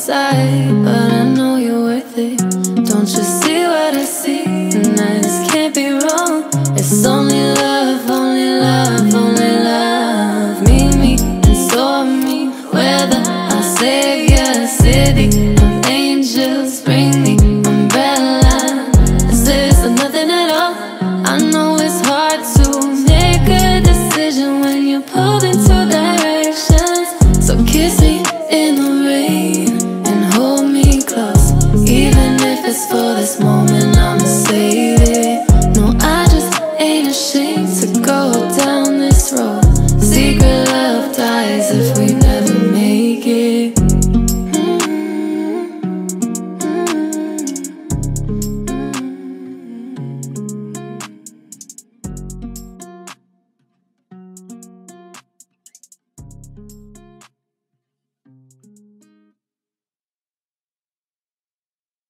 inside, but I know you're worth it. Don't you see what I see? And I just can't be wrong. It's only love, only love, only love. Meet me and stormy weather. I'll save your city of angels. Bring the umbrella. Is this nothing at all? I know it's hard to make a decision when you're pulled in two directions. So kiss me in the rain and hold me close. Even if it's for this moment, I'ma say